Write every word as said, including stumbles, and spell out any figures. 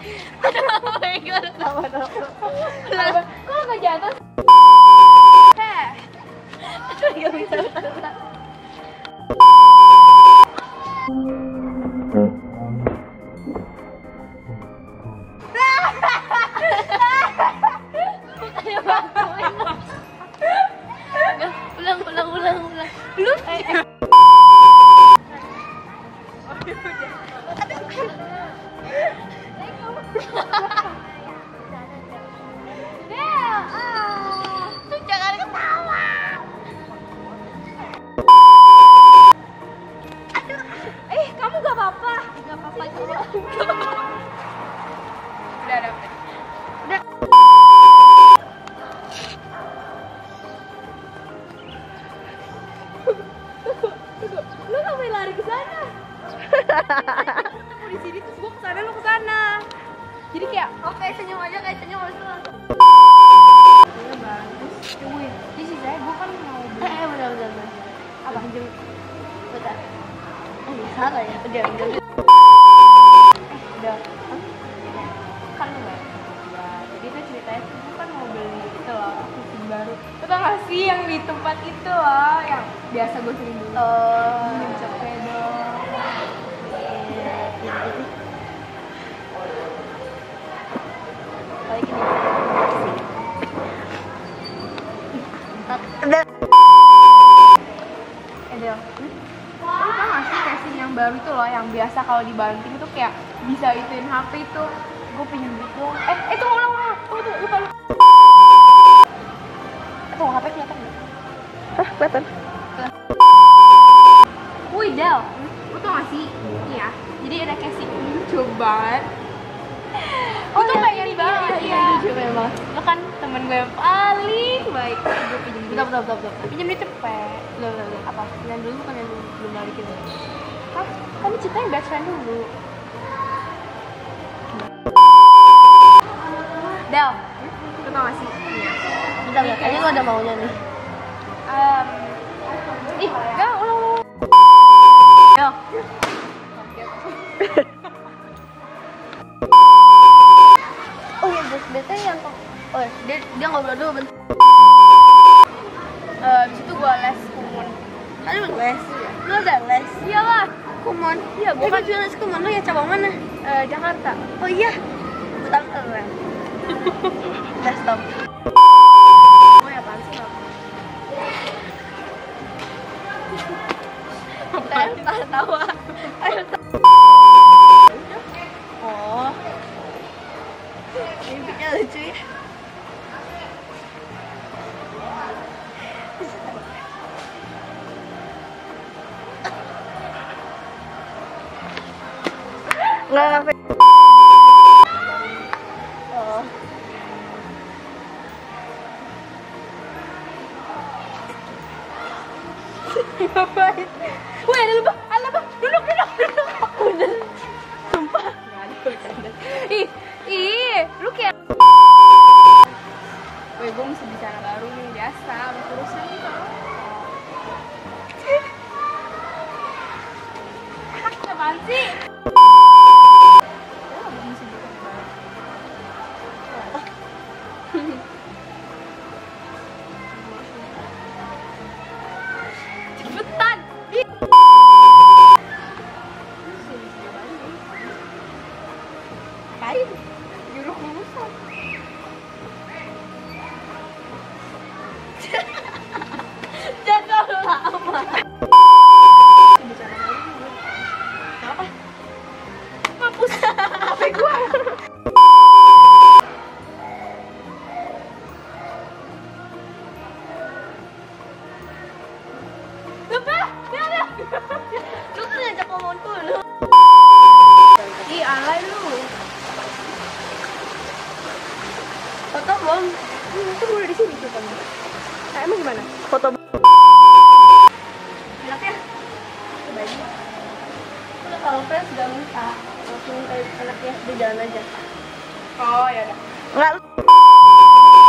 Oh my god, kenapa dong? Kok nggak jatuh? Heh, nggak bisa betul. Ayo bantuin. Ulang, ulang, ulang, ulang. Lu? Eh, eh. Jangan ketawa. Eh, kamu gak apa-apa. Gak apa-apa juga. Udah, udah, udah. Udah. Lu ngapain lari ke sana? Di sini terus gua ke sana, lu ke sana. Jadi kayak oke, senyum aja kayak senyum habis itu langsung. Iya bagus. Wih, di sini saya gua kan mau beli. Eh, benar benar benar. Apa pinjam? Bentar. Oh, ya salah ya. Udah, udah. Eh, udah. Hah? Kan lu enggak. Ya, jadi itu ceritanya tuh gua kan mau beli itu loh, T V baru. Lu tau gak sih yang di tempat itu loh, yang biasa gua sering dulu. Oh, yang cepet dong. Iya, ini. Kayak gini. Udah. Edel. Hmm? Lu tau gak sih casing yang baru itu loh, yang biasa kalau dibanting itu kayak bisa ituin H P itu. Gue pinjem gitu. Eh, itu ulang ulang. Oh, tuh lupa lupa. Tuh H P kelihatan nggak? Hah, kelihatan. Wih, Del. Lu tau gak sih? Ini ya. Jadi ada casing lucu banget. Oh, itu pengen banget ya. Lucu memang. Lo kan temen gue yang paling baik. Gue pinjem dulu. Bentar, bentar, bentar, bentar. Pinjem dia cepet. Loh, loh, loh. Apa? Yang dulu bukan yang dulu belum balikin. Hah? Kan ceritanya best friend dulu. Del, lu tau gak sih? Iya. Bentar, bentar. Kayaknya lo ada maunya nih. Um, ih, gak, ulang ulang. Del. Oh ya, bos bete yang oh ya, dia dia ngobrol dulu bentar. Uh, abis itu gue les kumon. Aduh, les. Lu ada les? Iyalah, Kumon. iya Gue bukan kan les kumon lu ya, cabang mana? uh, Jakarta. Oh iya. Bentar, bentar, bentar. Udah stop. Oh ya apaan sih? Bentar, bentar, tawa. Ayo. Oh. Mimpinya lucu ya. Nggak ngapain. Oh. Ngapain? Wih, ada lebah, ada lebah. Duduk, duduk, duduk. Udah. Sumpah. Nggak ada bercanda. Ih, ih, lu kayak. Wih, gue mesti bicara baru nih, biasa. Urusan gitu. Apaan sih? Cepetan. Kain. Juru lulusan. Jangan lama. Apa? Mampus. H P gua. Lebah, ada. Lu kan ngajak ngomong dulu. Ih, alay lu. Foto belum? Hmm, itu udah di sini tuh kan. Nah, emang gimana? Foto. Enak ya? Cobain. Udah kalau friends gak minta, langsung minta anaknya di jalan aja. Oh, ya udah. Enggak.